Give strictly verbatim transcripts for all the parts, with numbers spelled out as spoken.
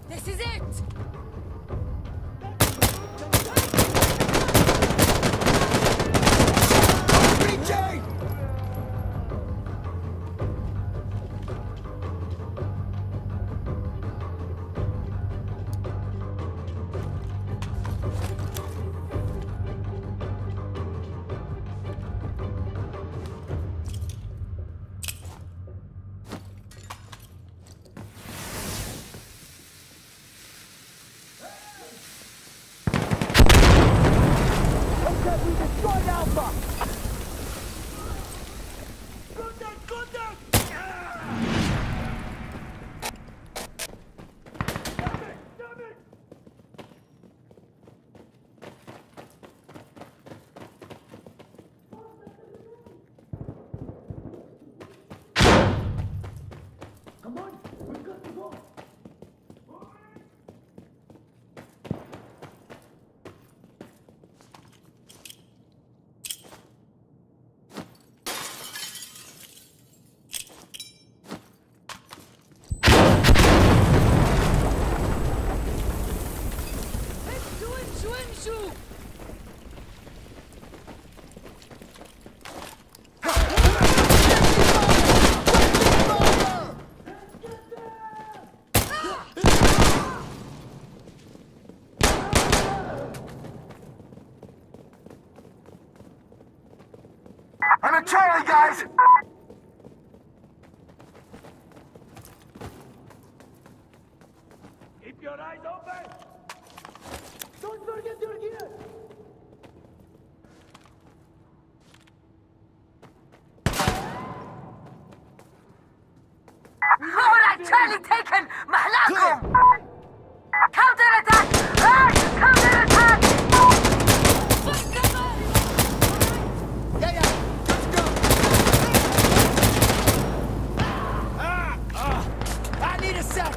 This is it! I'm in Charlie, guys! Keep your eyes open! Don't forget your gear! Alright, Charlie taken! Mahlakum! Counter-attack! Right! Counter-attack! Yeah, yeah! Let's go! Ah! Ah! I need a sec!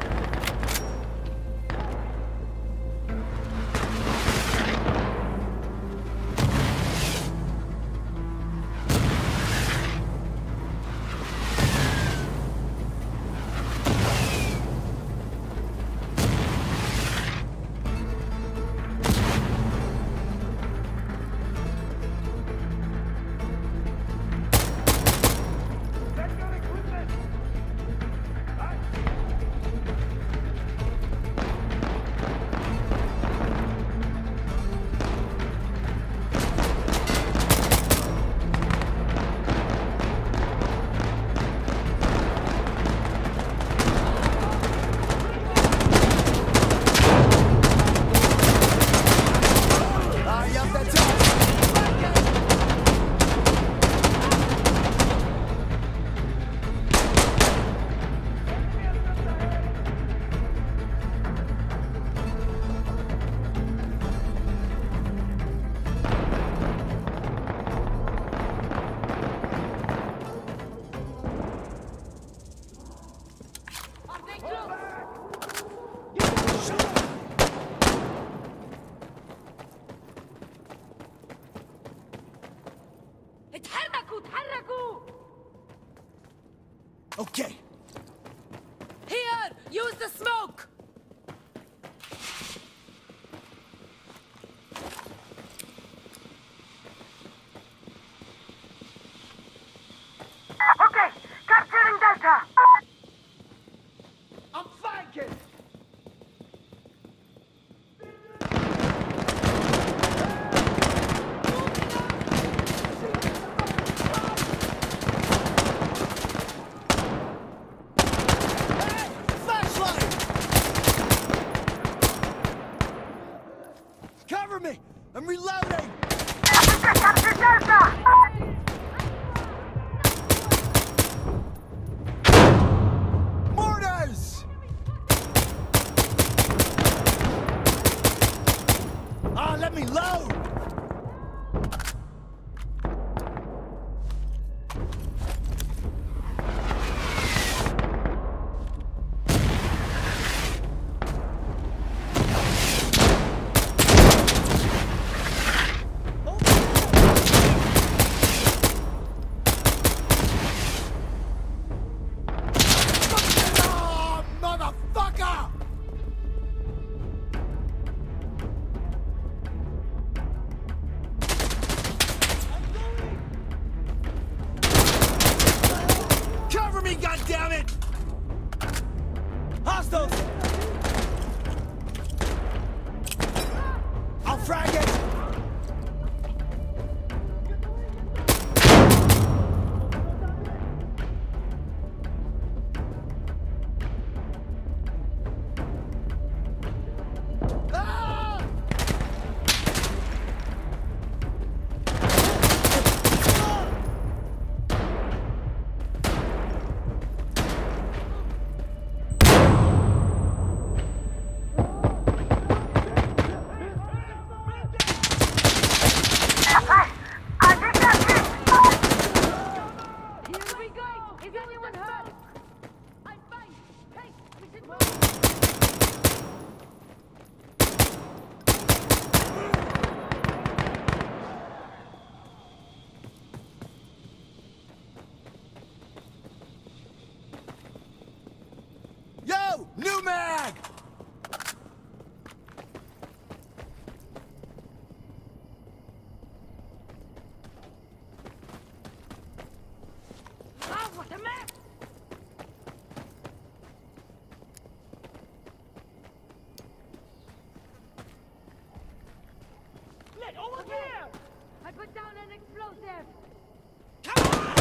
Okay. Here! Use the smoke! Okay, capturing Delta! I'm flanking! Cover me! I'm reloading! Capture Delta! Mortars! Yo! New mag! Oh, what a mess! Let over Okay. here! I put down an explosive! Come on!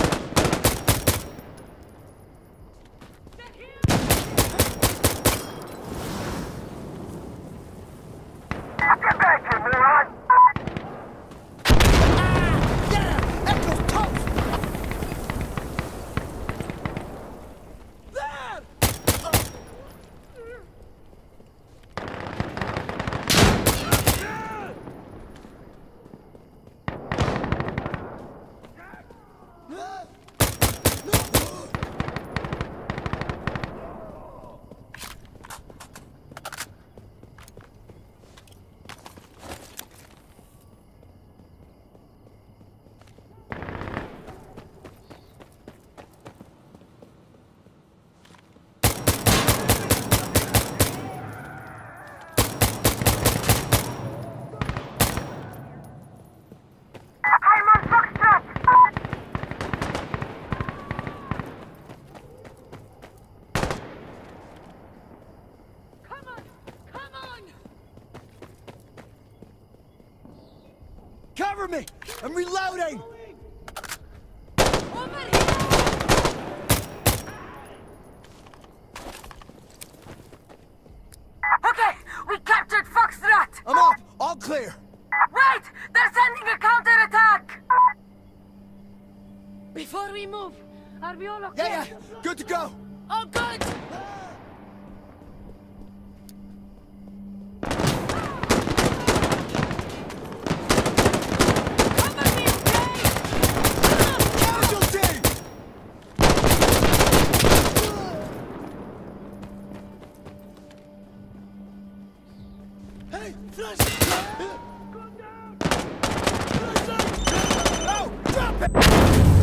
Get here! Get back here, moron! Yeah! Echo's toast! There! I'm on Foxtrot! Come on! Come on! Cover me! I'm reloading! Over here! Okay, we captured Foxtrot! I'm up! All clear! Wait! They're sending a counterattack! Before we move, are we all okay? Yeah, yeah! Good to go! Oh, good! Cover me, okay? Casualty! Hey, flash! Go down! Oh, drop it!